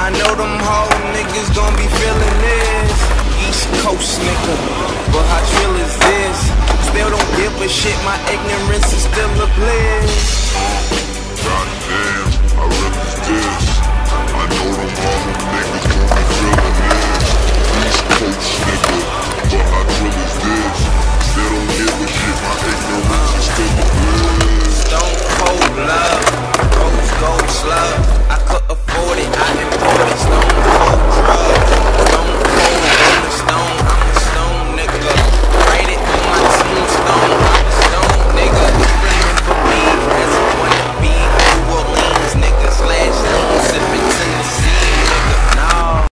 I know them whole niggas gon' be feeling this. East Coast nigga, but how trill is this? Still don't give a shit, my ignorance is still a bliss. Goddamn, how real is this? I know them whole niggas